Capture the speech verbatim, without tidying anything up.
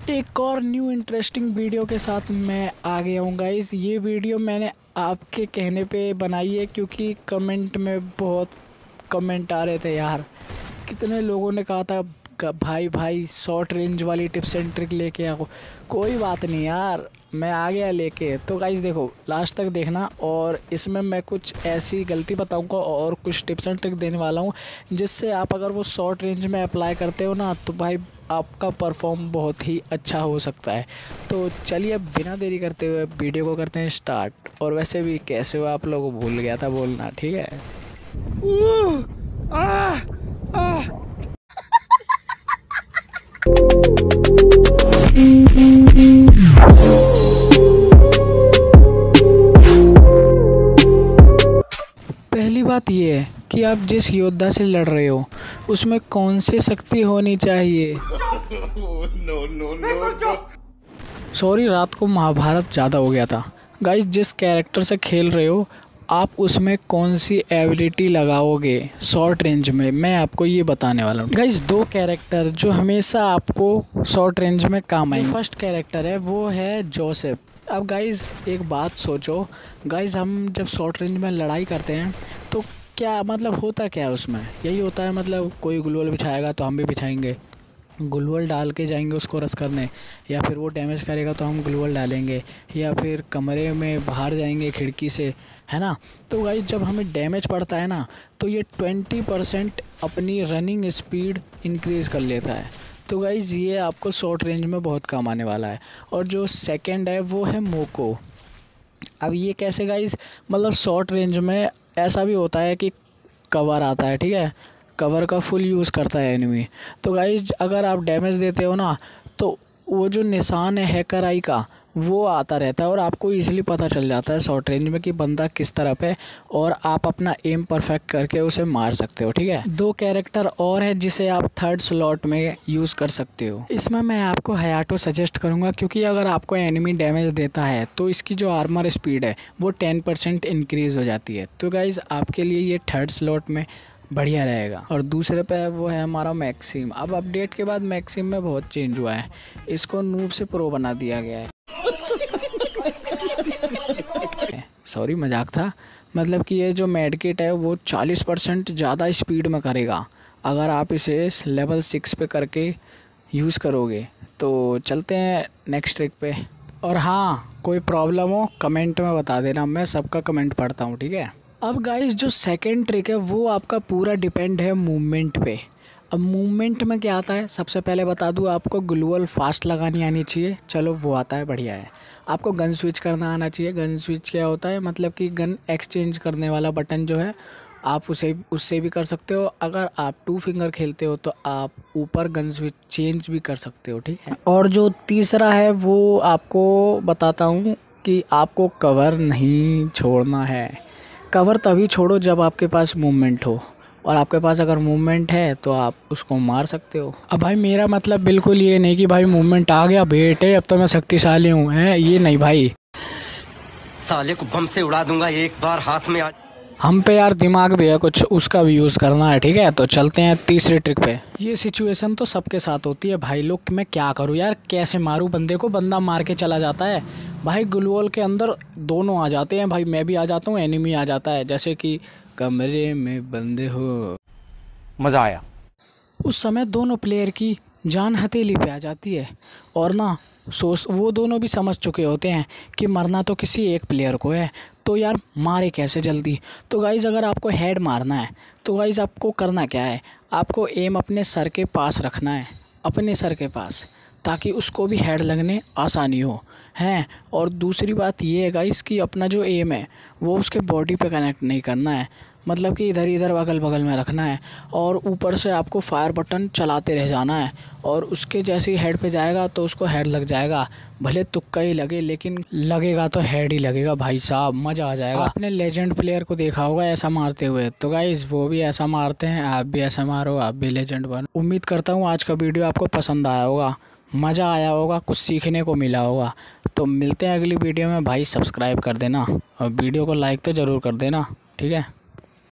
एक और new interesting video के साथ मैं आ गया हूँ गाइस। ये वीडियो मैंने आपके कहने पे बनाई है क्योंकि कमेंट में बहुत कमेंट आ रहे थे यार। कितने लोगों ने कहा था भाई भाई शॉर्ट रेंज वाली टिप्स एंड ट्रिक लेके आओ। कोई बात नहीं यार, मैं आ गया लेके। तो गाइस देखो, लास्ट तक देखना और इसमें मैं कुछ ऐसी गलती बताऊंगा और कुछ टिप्स एंड ट्रिक देने वाला हूँ जिससे आप अगर वो शॉर्ट रेंज में अप्लाई करते हो ना तो भाई आपका परफॉर्म बहुत ही अच्छा हो सकता है। तो चलिए बिना देरी करते हुए वीडियो को करते हैं स्टार्ट। और वैसे भी कैसे हो आप लोग, भूल गया था बोलना, ठीक है। आ, आ। पहली बात ये है कि आप जिस योद्धा से लड़ रहे हो उसमें कौन सी शक्ति होनी चाहिए। सॉरी, रात को महाभारत ज़्यादा हो गया था। गाइस, जिस कैरेक्टर से खेल रहे हो आप उसमें कौन सी एबिलिटी लगाओगे शॉर्ट रेंज में, मैं आपको ये बताने वाला हूँ। गाइस, दो कैरेक्टर जो हमेशा आपको शॉर्ट रेंज में काम आएंगे। फर्स्ट कैरेक्टर है वो है जोसेफ। अब गाइस एक बात सोचो, गाइस हम जब शॉर्ट रेंज में लड़ाई करते हैं तो क्या मतलब होता क्या है उसमें, यही होता है मतलब कोई ग्लूवल बिछाएगा तो हम भी बिछाएंगे, ग्लूवल डाल के जाएंगे उसको रस करने, या फिर वो डैमेज करेगा तो हम ग्लूवल डालेंगे, या फिर कमरे में बाहर जाएंगे खिड़की से, है ना। तो गाइस जब हमें डैमेज पड़ता है ना तो ये ट्वेंटी परसेंट अपनी रनिंग स्पीड इंक्रीज़ कर लेता है। तो गाइस ये आपको शॉर्ट रेंज में बहुत काम आने वाला है। और जो सेकंड है वो है मोको। अब ये कैसे गाइस, मतलब शॉर्ट रेंज में ऐसा भी होता है कि कवर आता है, ठीक है, कवर का फुल यूज़ करता है एनिमी। तो गाइस अगर आप डैमेज देते हो ना तो वो जो निशान है हैकर आई का वो आता रहता है और आपको इजीली पता चल जाता है शॉर्ट रेंज में कि बंदा किस तरफ है और आप अपना एम परफेक्ट करके उसे मार सकते हो, ठीक है। दो कैरेक्टर और है जिसे आप थर्ड स्लॉट में यूज़ कर सकते हो। इसमें मैं आपको हयाटो सजेस्ट करूँगा क्योंकि अगर आपको एनिमी डैमेज देता है तो इसकी जो आर्मर स्पीड है वो टेन परसेंट इंक्रीज़ हो जाती है। तो गाइज़ आपके लिए ये थर्ड स्लॉट में बढ़िया रहेगा। और दूसरे पे वो है हमारा मैक्सिम। अब अपडेट के बाद मैक्सिम में बहुत चेंज हुआ है, इसको नूब से प्रो बना दिया गया है। सॉरी मजाक था। मतलब कि ये जो मेडकिट है वो चालीस परसेंट ज़्यादा स्पीड में करेगा अगर आप इसे लेवल सिक्स पे करके यूज़ करोगे। तो चलते हैं नेक्स्ट ट्रिक पे। और हाँ, कोई प्रॉब्लम हो कमेंट में बता देना, मैं सबका कमेंट पढ़ता हूँ, ठीक है। अब गाइस जो सेकंड ट्रिक है वो आपका पूरा डिपेंड है मूवमेंट पे। अब मूवमेंट में क्या आता है, सबसे पहले बता दूँ आपको ग्लूवल फास्ट लगानी आनी चाहिए, चलो वो आता है, बढ़िया है। आपको गन स्विच करना आना चाहिए। गन स्विच क्या होता है, मतलब कि गन एक्सचेंज करने वाला बटन जो है आप उसे उससे भी कर सकते हो। अगर आप टू फिंगर खेलते हो तो आप ऊपर गन स्विच चेंज भी कर सकते हो, ठीक है। और जो तीसरा है वो आपको बताता हूँ कि आपको कवर नहीं छोड़ना है। कवर तभी छोड़ो जब आपके पास मूवमेंट हो, और आपके पास अगर मूवमेंट है तो आप उसको मार सकते हो। अब भाई मेरा मतलब बिल्कुल ये नहीं कि भाई मूवमेंट आ गया बेटे अब तो मैं शक्तिशाली हूँ, है ये नहीं भाई। साले को बम से उड़ा दूंगा एक बार हाथ में आ... हम पे यार दिमाग भी है कुछ, उसका भी यूज़ करना है, ठीक है। तो चलते हैं तीसरी ट्रिक पे। ये सिचुएशन तो सबके साथ होती है भाई लोग, मैं क्या करूँ यार, कैसे मारूँ बंदे को, बंदा मार के चला जाता है भाई। ग्लूवल के अंदर दोनों आ जाते हैं भाई, मैं भी आ जाता हूँ, एनिमी आ जाता है। जैसे कि कमरे में बंदे हो, मज़ा आया। उस समय दोनों प्लेयर की जान हथेली पे आ जाती है और ना सोच वो दोनों भी समझ चुके होते हैं कि मरना तो किसी एक प्लेयर को है, तो यार मारे कैसे जल्दी। तो गाइज़ अगर आपको हेड मारना है तो गाइज़ आपको करना क्या है, आपको एम अपने सर के पास रखना है, अपने सर के पास, ताकि उसको भी हेड लगने आसानी हो, हैं। और दूसरी बात ये है गाइस कि अपना जो एम है वो उसके बॉडी पे कनेक्ट नहीं करना है, मतलब कि इधर इधर अगल बगल में रखना है और ऊपर से आपको फायर बटन चलाते रह जाना है और उसके जैसे ही हेड पे जाएगा तो उसको हेड लग जाएगा। भले तुक्का ही लगे लेकिन लगेगा तो हेड ही लगेगा भाई साहब, मज़ा आ जाएगा। आपने लेजेंड प्लेयर को देखा होगा ऐसा मारते हुए, तो गाइस वो भी ऐसा मारते हैं, आप भी ऐसा मारो, आप भी लेजेंड बनो। उम्मीद करता हूँ आज का वीडियो आपको पसंद आया होगा, मज़ा आया होगा, कुछ सीखने को मिला होगा। तो मिलते हैं अगली वीडियो में भाई, सब्सक्राइब कर देना और वीडियो को लाइक तो ज़रूर कर देना, ठीक है।